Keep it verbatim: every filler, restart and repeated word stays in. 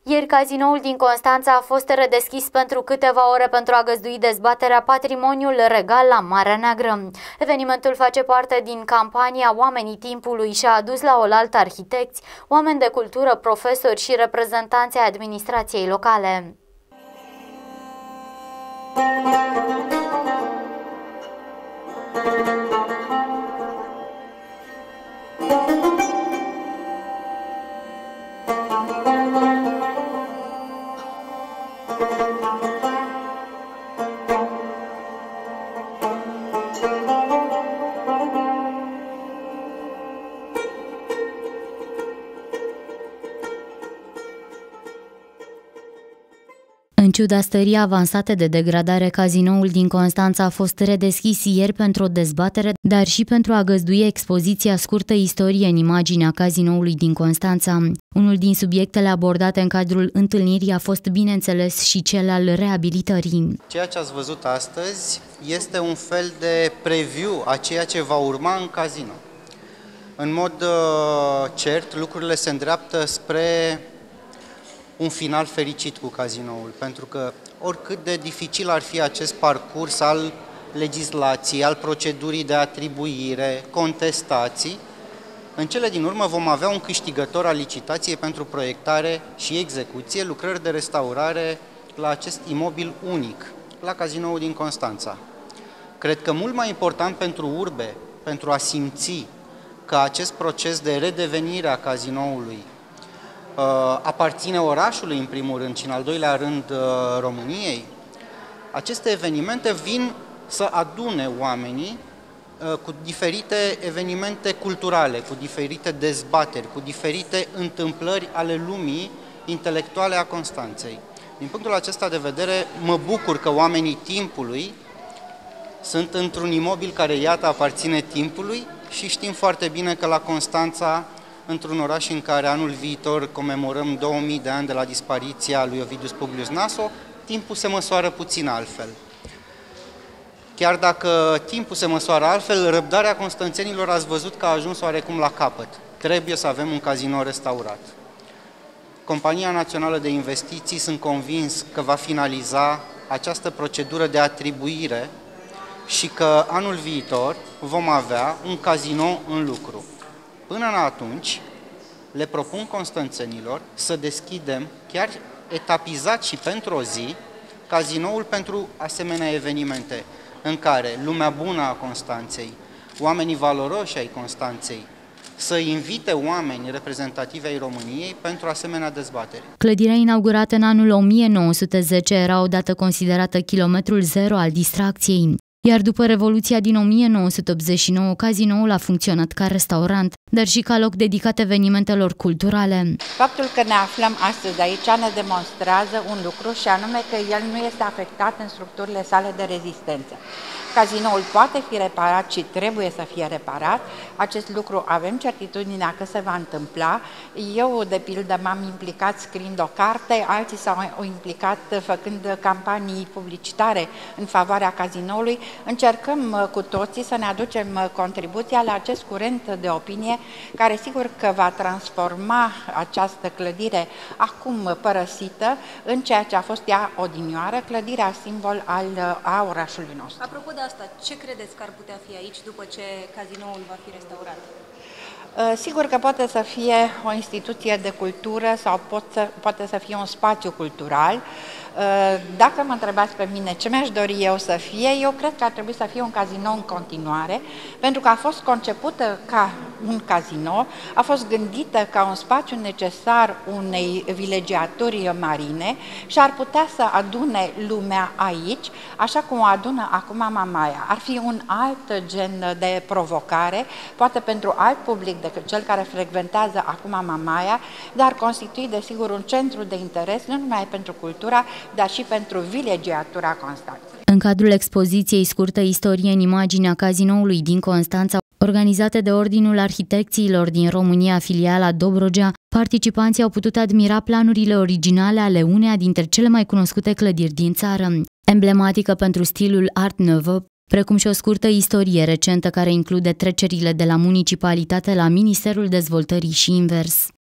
Ieri, cazinoul din Constanța a fost redeschis pentru câteva ore pentru a găzdui dezbaterea Patrimoniul Regal la Marea Neagră. Evenimentul face parte din campania Oamenii Timpului și a adus la oaltă arhitecți, oameni de cultură, profesori și reprezentanți ai administrației locale. În ciuda stării avansate de degradare, cazinoul din Constanța a fost redeschis ieri pentru o dezbatere, dar și pentru a găzdui expoziția Scurtă istorie în imaginea cazinoului din Constanța. Unul din subiectele abordate în cadrul întâlnirii a fost, bineînțeles, și cel al reabilitării. Ceea ce ați văzut astăzi este un fel de preview a ceea ce va urma în casino. În mod uh, cert, lucrurile se îndreaptă spre un final fericit cu cazinoul, pentru că oricât de dificil ar fi acest parcurs al legislației, al procedurii de atribuire, contestații, în cele din urmă vom avea un câștigător al licitației pentru proiectare și execuție, lucrări de restaurare la acest imobil unic, la cazinoul din Constanța. Cred că mult mai important pentru urbe, pentru a simți că acest proces de redevenire a cazinoului aparține orașului în primul rând și în al doilea rând României, aceste evenimente vin să adune oamenii cu diferite evenimente culturale, cu diferite dezbateri, cu diferite întâmplări ale lumii intelectuale a Constanței. Din punctul acesta de vedere, mă bucur că oamenii timpului sunt într-un imobil care, iată, aparține timpului și știm foarte bine că la Constanța, într-un oraș în care anul viitor comemorăm două mii de ani de la dispariția lui Ovidius Publius Naso, timpul se măsoară puțin altfel. Chiar dacă timpul se măsoară altfel, răbdarea constanțenilor ați văzut că a ajuns oarecum la capăt. Trebuie să avem un casino restaurat. Compania Națională de Investiții, sunt convins că va finaliza această procedură de atribuire și că anul viitor vom avea un casino în lucru. Până în atunci, le propun constanțenilor să deschidem, chiar etapizat și pentru o zi, cazinoul pentru asemenea evenimente, în care lumea bună a Constanței, oamenii valoroși ai Constanței, să invite oameni reprezentativi ai României pentru asemenea dezbateri. Clădirea inaugurată în anul o mie nouă sute zece era odată considerată kilometrul zero al distracției. Iar după Revoluția din o mie nouă sute optzeci și nouă, cazinoul a funcționat ca restaurant, dar și ca loc dedicat evenimentelor culturale. Faptul că ne aflăm astăzi aici ne demonstrează un lucru, și anume că el nu este afectat în structurile sale de rezistență. Cazinoul poate fi reparat și trebuie să fie reparat. Acest lucru avem certitudinea că se va întâmpla. Eu, de pildă, m-am implicat scriind o carte, alții s-au implicat făcând campanii publicitare în favoarea cazinoului. Încercăm cu toții să ne aducem contribuția la acest curent de opinie care sigur că va transforma această clădire acum părăsită în ceea ce a fost ea odinioară, clădirea simbol al, a orașului nostru. Apropo de asta, ce credeți că ar putea fi aici după ce cazinoul va fi restaurat? Sigur că poate să fie o instituție de cultură sau poate să fie un spațiu cultural. Dacă mă întrebați pe mine ce mi-aș dori eu să fie, eu cred că ar trebui să fie un casino în continuare, pentru că a fost concepută ca un casino, a fost gândită ca un spațiu necesar unei vilegiaturi marine și ar putea să adune lumea aici, așa cum o adună acum Mamaia. Ar fi un alt gen de provocare, poate pentru alt public decât cel care frecventează acum Mamaia, dar constitui desigur un centru de interes, nu numai pentru cultura, dar și pentru vilegiatura Constanței. În cadrul expoziției Scurtă istorie în imaginea cazinoului din Constanța, organizate de Ordinul Arhitecților din România, filiala Dobrogea, participanții au putut admira planurile originale ale uneia dintre cele mai cunoscute clădiri din țară, emblematică pentru stilul Art Nouveau, precum și o scurtă istorie recentă care include trecerile de la municipalitate la Ministerul Dezvoltării și invers.